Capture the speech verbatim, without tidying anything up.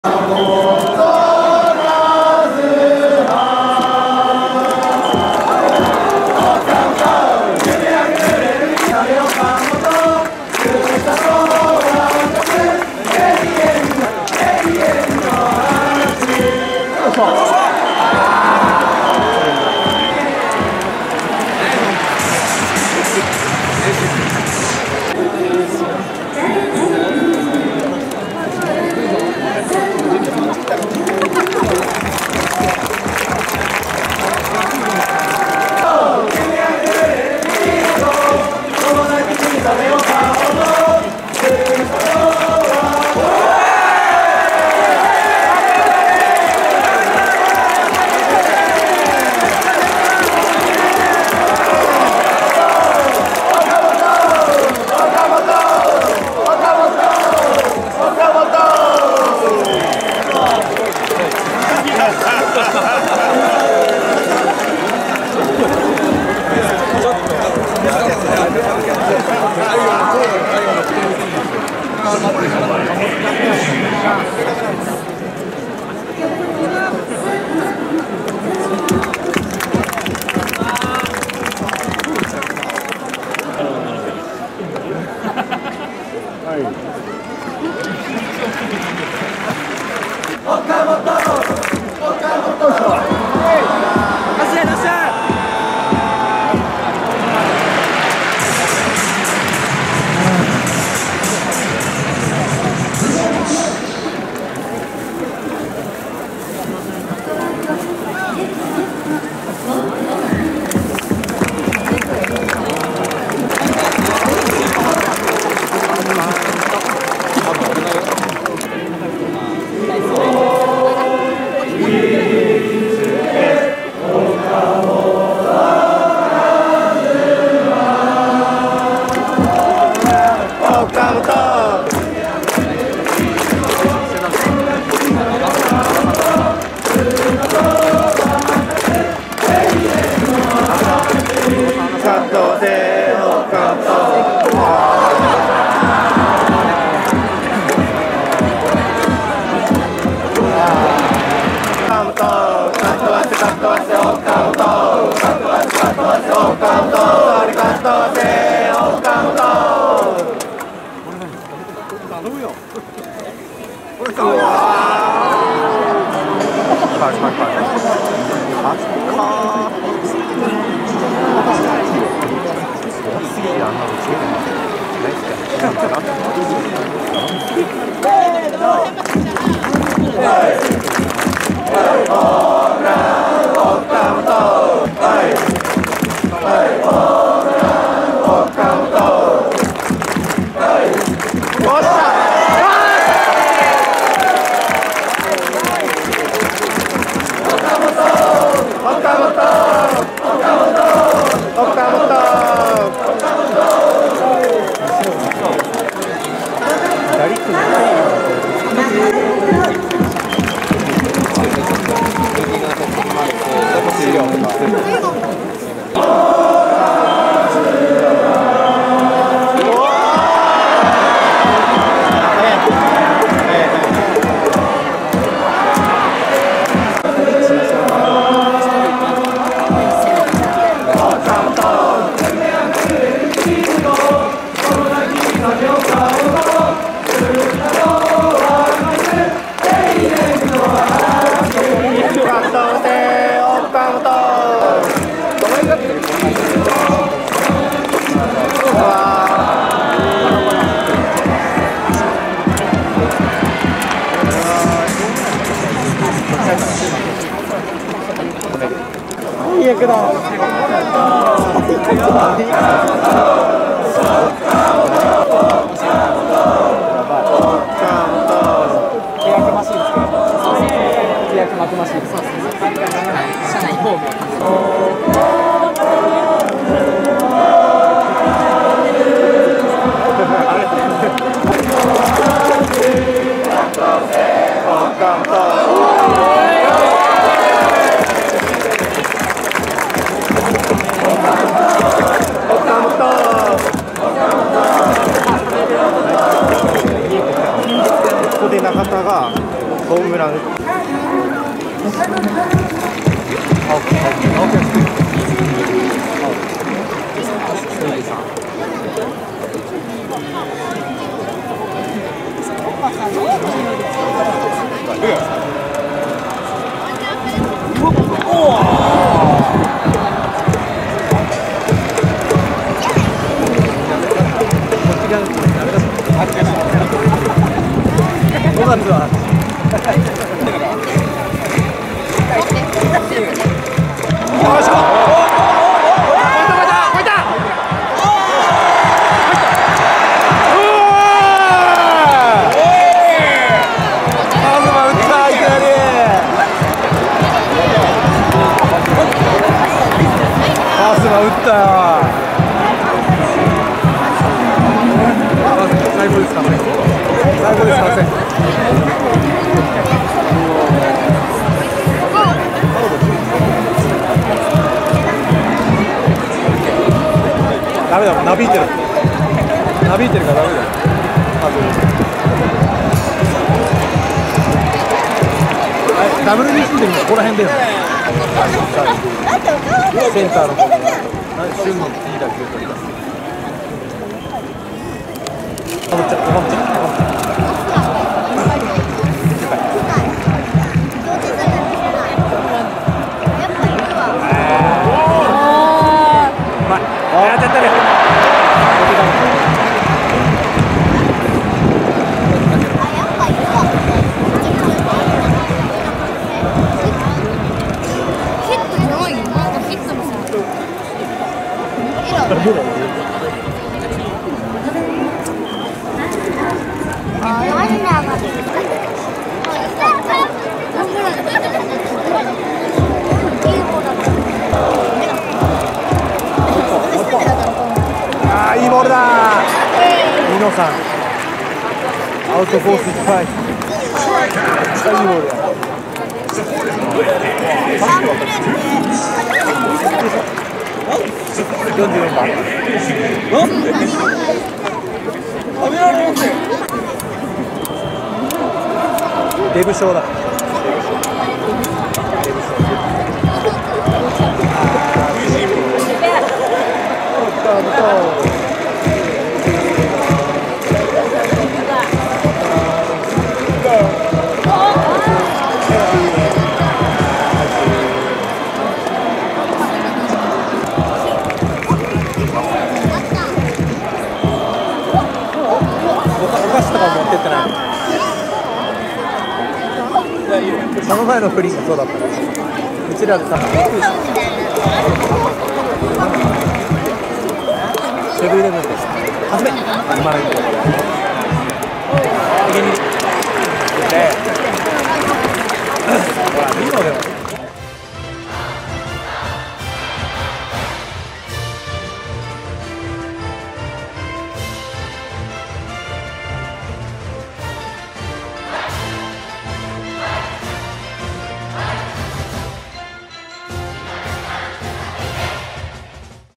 最悪だ。ここで中田が東ームラン。ごがつは打ったよ。最高ですか。最高です。すいません。ダメだもん、なびいてる。なびいてるからダメだよ。はい、ダブルビーシー でもここら辺だよ。センターの方に旬の T だけ取り出す。かぶっちゃう、かぶっちゃう、かぶっちゃう。うまい。あー、当たったね。あー、いいボールだー。ニノさんアウトコースいっぱい。めっちゃいいボールだ。よんじゅうよんばんデブ賞だ。その前のフリーもそうだったね。うちらでさ、セブンイレブンです。初め、今の一個。ほら、見ろよ。